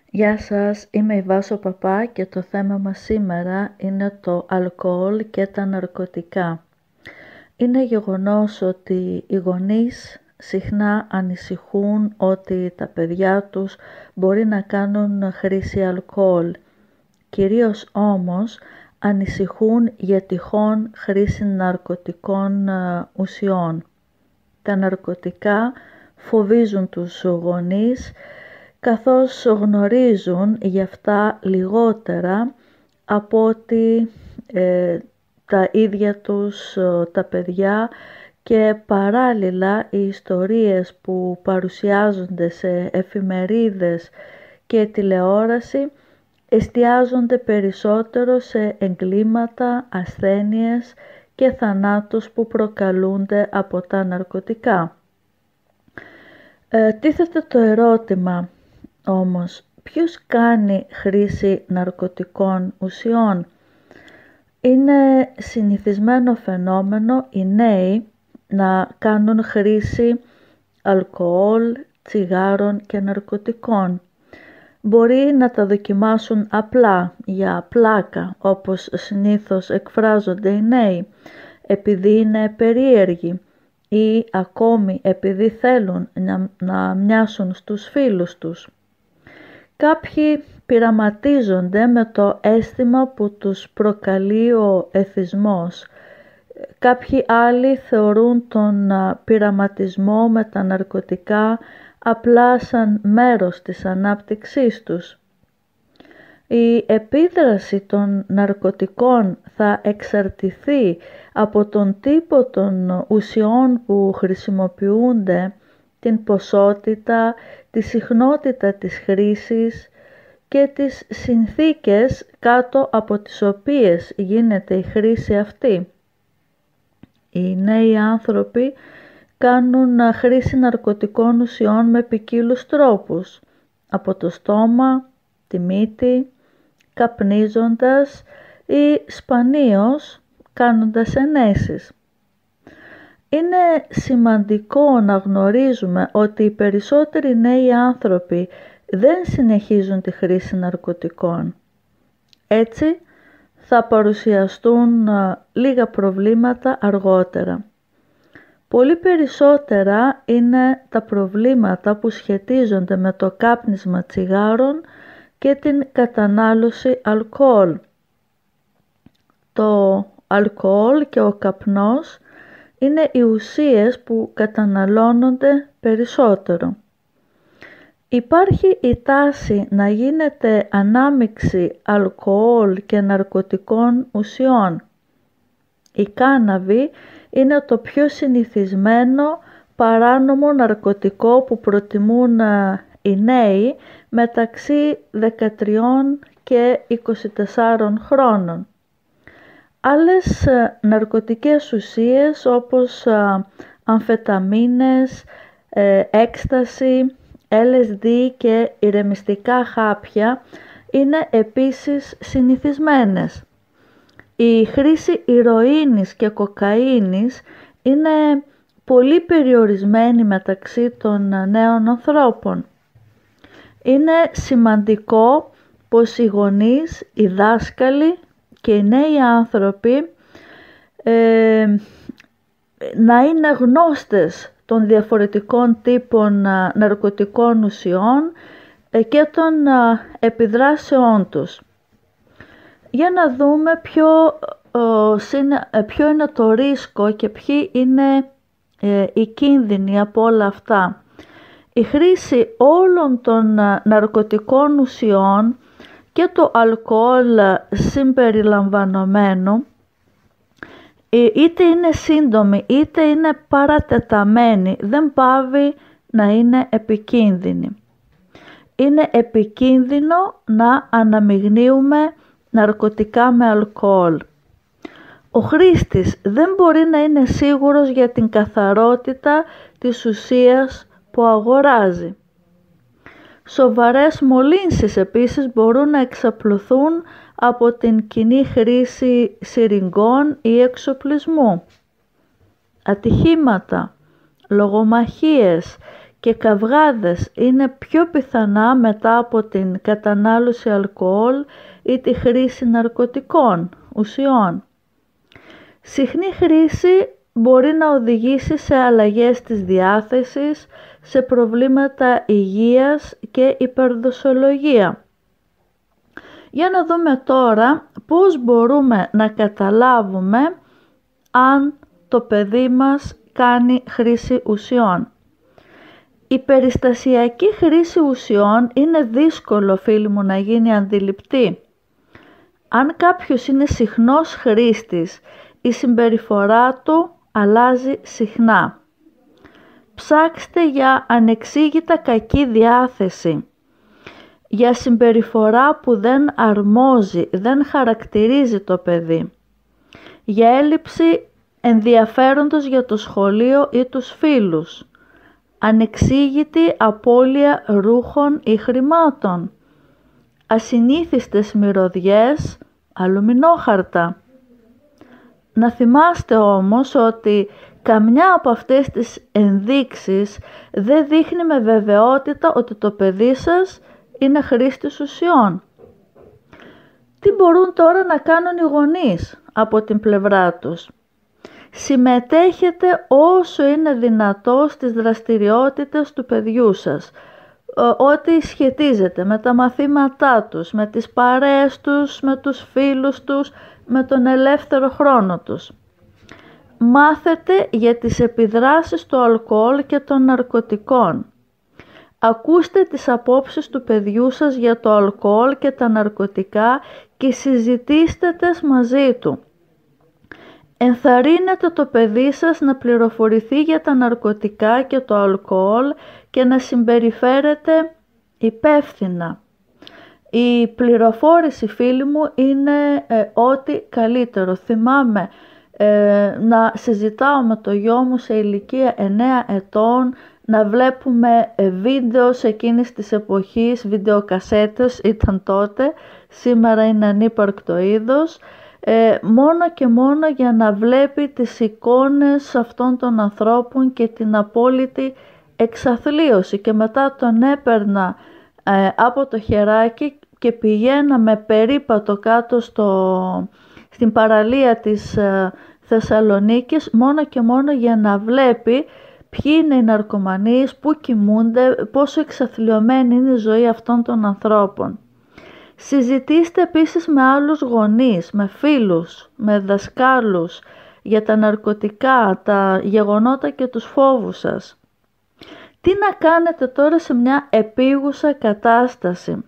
Γεια σας, είμαι η Βάσο Παπά και το θέμα μας σήμερα είναι το αλκοόλ και τα ναρκωτικά. Είναι γεγονός ότι οι γονείς συχνά ανησυχούν ότι τα παιδιά τους μπορεί να κάνουν χρήση αλκοόλ. Κυρίως όμως ανησυχούν για τυχόν χρήση ναρκωτικών ουσιών. Τα ναρκωτικά φοβίζουν τους γονείς καθώς γνωρίζουν γι' αυτά λιγότερα από ότι τα ίδια τους τα παιδιά, και παράλληλα οι ιστορίες που παρουσιάζονται σε εφημερίδες και τηλεόραση εστιάζονται περισσότερο σε εγκλήματα, ασθένειες και θανάτους που προκαλούνται από τα ναρκωτικά. Τίθεται το ερώτημα όμως, ποιος κάνει χρήση ναρκωτικών ουσιών? Είναι συνηθισμένο φαινόμενο οι νέοι να κάνουν χρήση αλκοόλ, τσιγάρων και ναρκωτικών. Μπορεί να τα δοκιμάσουν απλά, για πλάκα, όπως συνήθως εκφράζονται οι νέοι, επειδή είναι περίεργοι ή ακόμη επειδή θέλουν να μοιάσουν στους φίλους τους. Κάποιοι πειραματίζονται με το αίσθημα που τους προκαλεί ο εθισμός. Κάποιοι άλλοι θεωρούν τον πειραματισμό με τα ναρκωτικά απλά σαν μέρος της ανάπτυξής τους. Η επίδραση των ναρκωτικών θα εξαρτηθεί από τον τύπο των ουσιών που χρησιμοποιούνται, την ποσότητα, τη συχνότητα της χρήσης και τις συνθήκες κάτω από τις οποίες γίνεται η χρήση αυτή. Οι νέοι άνθρωποι κάνουν χρήση ναρκωτικών ουσιών με ποικίλους τρόπους, από το στόμα, τη μύτη, καπνίζοντας ή σπανίως κάνοντας ενέσεις. Είναι σημαντικό να γνωρίζουμε ότι οι περισσότεροι νέοι άνθρωποι δεν συνεχίζουν τη χρήση ναρκωτικών. Έτσι θα παρουσιαστούν λίγα προβλήματα αργότερα. Πολύ περισσότερα είναι τα προβλήματα που σχετίζονται με το κάπνισμα τσιγάρων και την κατανάλωση αλκοόλ. Το αλκοόλ και ο καπνός είναι οι ουσίες που καταναλώνονται περισσότερο. Υπάρχει η τάση να γίνεται ανάμιξη αλκοόλ και ναρκωτικών ουσιών. Η κάναβη είναι το πιο συνηθισμένο παράνομο ναρκωτικό που προτιμούν οι νέοι μεταξύ 13 και 24 χρόνων. Άλλες ναρκωτικές ουσίες όπως αμφεταμίνες, έκσταση, LSD και ηρεμιστικά χάπια είναι επίσης συνηθισμένες. Η χρήση ηρωίνης και κοκαίνης είναι πολύ περιορισμένη μεταξύ των νέων ανθρώπων. Είναι σημαντικό πως οι γονείς, οι δάσκαλοι και οι νέοι άνθρωποι να είναι γνώστες των διαφορετικών τύπων ναρκωτικών ουσιών και των επιδράσεών τους. Για να δούμε ποιο είναι το ρίσκο και ποιοι είναι οι κίνδυνοι από όλα αυτά. Η χρήση όλων των ναρκωτικών ουσιών και το αλκοόλ συμπεριλαμβανομένου, είτε είναι σύντομη είτε είναι παρατεταμένη, δεν πάβει να είναι επικίνδυνη. Είναι επικίνδυνο να αναμειγνύουμε ναρκωτικά με αλκοόλ. Ο χρήστης δεν μπορεί να είναι σίγουρος για την καθαρότητα της ουσίας που αγοράζει. Σοβαρές μολύνσεις επίσης μπορούν να εξαπλωθούν από την κοινή χρήση σιριγκών ή εξοπλισμού. Ατυχήματα, λογομαχίες και καυγάδες είναι πιο πιθανά μετά από την κατανάλωση αλκοόλ ή τη χρήση ναρκωτικών ουσιών. Συχνή χρήση μπορεί να οδηγήσει σε αλλαγές της διάθεσης, σε προβλήματα υγείας και υπερδοσολογία. Για να δούμε τώρα πώς μπορούμε να καταλάβουμε αν το παιδί μας κάνει χρήση ουσιών. Η περιστασιακή χρήση ουσιών είναι δύσκολο, φίλοι μου, να γίνει αντιληπτή. Αν κάποιος είναι συχνός χρήστης, η συμπεριφορά του αλλάζει συχνά. Ψάξτε για ανεξήγητα κακή διάθεση, για συμπεριφορά που δεν αρμόζει, δεν χαρακτηρίζει το παιδί, για έλλειψη ενδιαφέροντος για το σχολείο ή τους φίλους, ανεξήγητη απώλεια ρούχων ή χρημάτων, ασυνήθιστες μυρωδιές, αλουμινόχαρτα. Να θυμάστε όμως ότι καμιά από αυτές τις ενδείξεις δεν δείχνει με βεβαιότητα ότι το παιδί σας είναι χρήστης ουσιών. Τι μπορούν τώρα να κάνουν οι γονείς από την πλευρά τους? Συμμετέχετε όσο είναι δυνατό στις δραστηριότητες του παιδιού σας, ό,τι σχετίζεται με τα μαθήματά τους, με τις παρέες τους, με τους φίλους τους, με τον ελεύθερο χρόνο τους. Μάθετε για τις επιδράσεις του αλκοόλ και των ναρκωτικών. Ακούστε τις απόψεις του παιδιού σας για το αλκοόλ και τα ναρκωτικά και συζητήστε τες μαζί του. Ενθαρρύνετε το παιδί σας να πληροφορηθεί για τα ναρκωτικά και το αλκοόλ και να συμπεριφέρεται υπεύθυνα. Η πληροφόρηση, φίλοι μου, είναι ό,τι καλύτερο. Θυμάμαι να συζητάω με το γιο μου σε ηλικία 9 ετών, να βλέπουμε βίντεο εκείνης της εποχής, βιντεοκασέτες ήταν τότε, σήμερα είναι ανύπαρκτο είδος, μόνο και μόνο για να βλέπει τις εικόνες αυτών των ανθρώπων και την απόλυτη εξαθλίωση, και μετά τον έπαιρνα από το χεράκι και πηγαίναμε περίπατο κάτω στην παραλία της Θεσσαλονίκης, μόνο και μόνο για να βλέπει ποιοι είναι οι ναρκωμανείς, πού κοιμούνται, πόσο εξαθλιωμένη είναι η ζωή αυτών των ανθρώπων. Συζητήστε επίσης με άλλους γονείς, με φίλους, με δασκάλους για τα ναρκωτικά, τα γεγονότα και τους φόβους σας. Τι να κάνετε τώρα σε μια επίγουσα κατάσταση?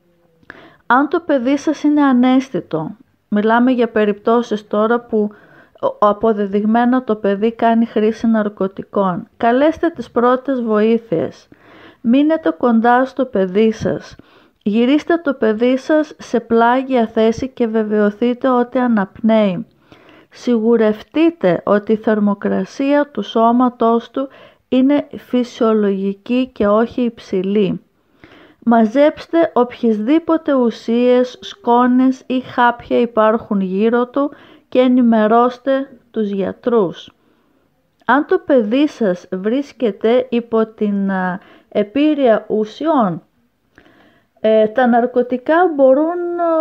Αν το παιδί σας είναι αναίσθητο, μιλάμε για περιπτώσεις τώρα που αποδεδειγμένα το παιδί κάνει χρήση ναρκωτικών, καλέστε τις πρώτες βοήθειες. Μείνετε κοντά στο παιδί σας. Γυρίστε το παιδί σας σε πλάγια θέση και βεβαιωθείτε ότι αναπνέει. Σιγουρευτείτε ότι η θερμοκρασία του σώματός του είναι φυσιολογική και όχι υψηλή. Μαζέψτε οποιασδήποτε ουσίες, σκόνες ή χάπια υπάρχουν γύρω του και ενημερώστε τους γιατρούς. Αν το παιδί σας βρίσκεται υπό την επήρεια ουσιών, τα ναρκωτικά μπορούν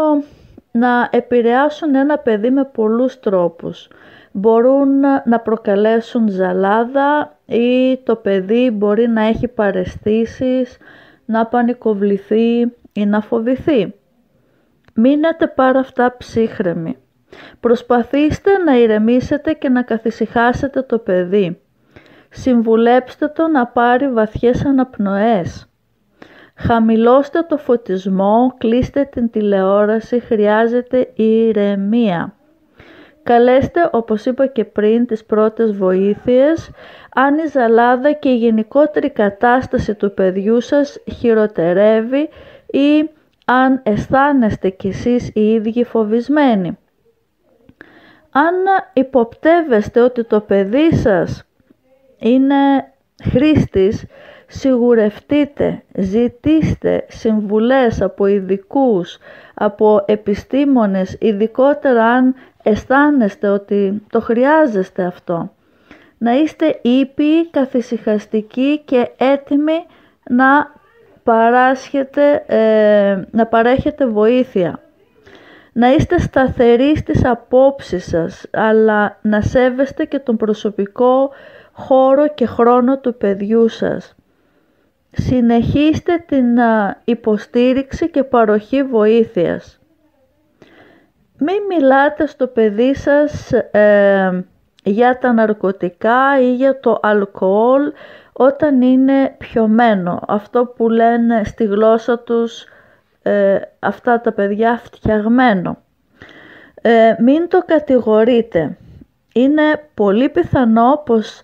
να επηρεάσουν ένα παιδί με πολλούς τρόπους. Μπορούν να προκαλέσουν ζαλάδα ή το παιδί μπορεί να έχει παραισθήσεις, να πανικοβληθεί ή να φοβηθεί. Μείνετε πάρα αυτά ψύχρεμοι. Προσπαθήστε να ηρεμήσετε και να καθησυχάσετε το παιδί. Συμβουλέψτε το να πάρει βαθιές αναπνοές. Χαμηλώστε το φωτισμό, κλείστε την τηλεόραση, χρειάζεται ηρεμία. Καλέστε, όπως είπα και πριν, τις πρώτες βοήθειες. Αν η ζαλάδα και η γενικότερη κατάσταση του παιδιού σας χειροτερεύει ή αν αισθάνεστε κι εσείς οι ίδιοι φοβισμένοι. Αν υποπτεύεστε ότι το παιδί σας είναι χρήστης, σιγουρευτείτε, ζητήστε συμβουλές από ειδικούς, από επιστήμονες, ειδικότερα αν αισθάνεστε ότι το χρειάζεστε αυτό. να είστε ήπιοι, καθησυχαστικοί και έτοιμοι να παρέχετε βοήθεια. Να είστε σταθεροί στις απόψεις σας, αλλά να σέβεστε και τον προσωπικό χώρο και χρόνο του παιδιού σας. Συνεχίστε την υποστήριξη και παροχή βοήθειας. Μην μιλάτε στο παιδί σας για τα ναρκωτικά ή για το αλκοόλ όταν είναι πιωμένο. Αυτό που λένε στη γλώσσα τους αυτά τα παιδιά φτιαγμένο. Μην το κατηγορείτε. Είναι πολύ πιθανό πως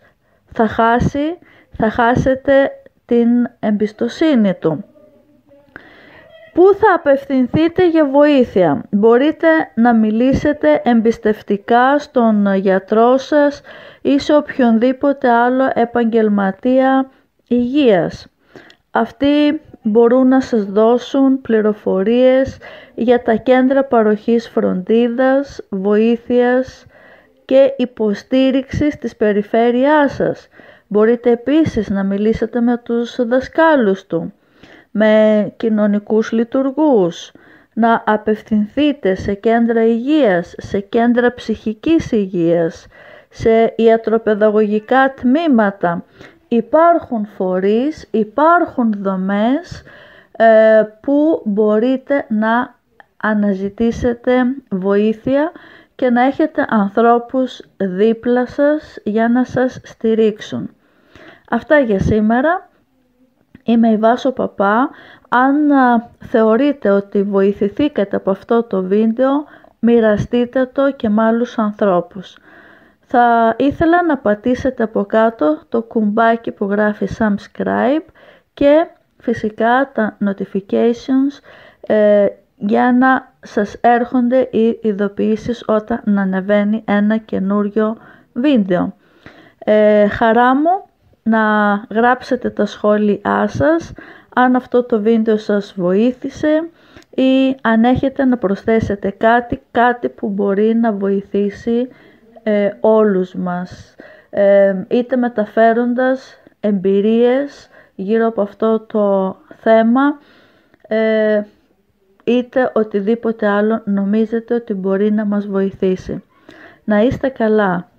θα χάσετε την εμπιστοσύνη του. Πού θα απευθυνθείτε για βοήθεια? Μπορείτε να μιλήσετε εμπιστευτικά στον γιατρό σας ή σε οποιονδήποτε άλλο επαγγελματία υγείας. Αυτοί μπορούν να σας δώσουν πληροφορίες για τα κέντρα παροχής φροντίδας, βοήθειας και υποστήριξης της περιφέρειάς σας. Μπορείτε επίσης να μιλήσετε με τους δασκάλους του, με κοινωνικούς λειτουργούς, να απευθυνθείτε σε κέντρα υγείας, σε κέντρα ψυχικής υγείας, σε ιατροπαιδαγωγικά τμήματα. Υπάρχουν φορείς, υπάρχουν δομές που μπορείτε να αναζητήσετε βοήθεια και να έχετε ανθρώπους δίπλα σας για να σας στηρίξουν. Αυτά για σήμερα. Είμαι η Βάσο Παπά. Αν θεωρείτε ότι βοηθηθήκατε από αυτό το βίντεο, μοιραστείτε το και με άλλους ανθρώπους. Θα ήθελα να πατήσετε από κάτω το κουμπάκι που γράφει subscribe και φυσικά τα notifications για να σας έρχονται οι ειδοποιήσεις όταν ανεβαίνει ένα καινούριο βίντεο. Χαρά μου να γράψετε τα σχόλιά σας αν αυτό το βίντεο σας βοήθησε ή αν έχετε να προσθέσετε κάτι που μπορεί να βοηθήσει όλους μας, είτε μεταφέροντας εμπειρίες γύρω από αυτό το θέμα, είτε οτιδήποτε άλλο νομίζετε ότι μπορεί να μας βοηθήσει. Να είστε καλά.